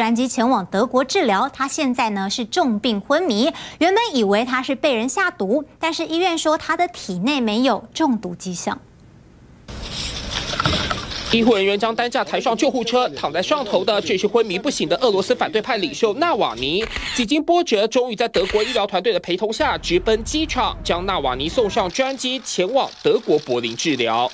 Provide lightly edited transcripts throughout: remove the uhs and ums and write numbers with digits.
转机前往德国治疗，他现在呢是重病昏迷。原本以为他是被人下毒，但是医院说他的体内没有中毒迹象。 医护人员将担架抬上救护车，躺在上头的这是昏迷不醒的俄罗斯反对派领袖纳瓦尼。几经波折，终于在德国医疗团队的陪同下，直奔机场，将纳瓦尼送上专机，前往德国柏林治疗。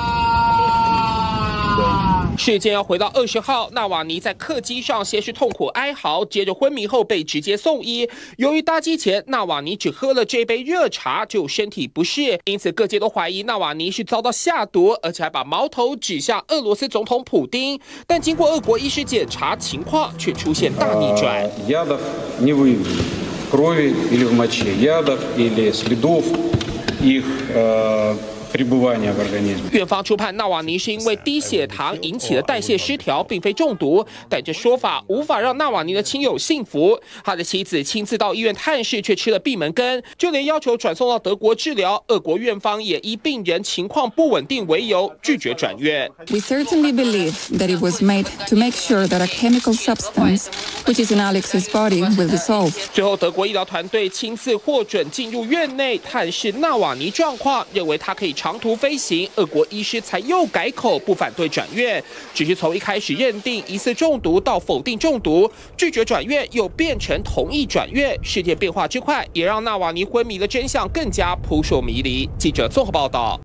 事件要回到20号，纳瓦尼在客机上先是痛苦哀嚎，接着昏迷后被直接送医。由于搭机前纳瓦尼只喝了这杯热茶就身体不适，因此各界都怀疑纳瓦尼是遭到下毒，而且还把矛头指向俄罗斯总统普丁。但经过俄国医师检查，情况却出现大逆转。 Ядов не выявлено, крови или в моче, ядов или следов их пребывания в организме. 院方初判纳瓦尼是因为低血糖引起的代谢失调，并非中毒，但这说法无法让纳瓦尼的亲友信服。他的妻子亲自到医院探视，却吃了闭门羹，就连要求转送到德国治疗，俄国院方也以病人情况不稳定为由拒绝转院。 We certainly believe that it was made to make sure that a chemical substance, which is in Alex's body, will dissolve. 最后，德国医疗团队亲自获准进入院内探视纳瓦尼状况，认为他可以长途飞行。俄国医师才又改口不反对转院，只是从一开始认定疑似中毒到否定中毒，拒绝转院又变成同意转院。事件变化之快，也让纳瓦尼昏迷的真相更加扑朔迷离。记者综合报道。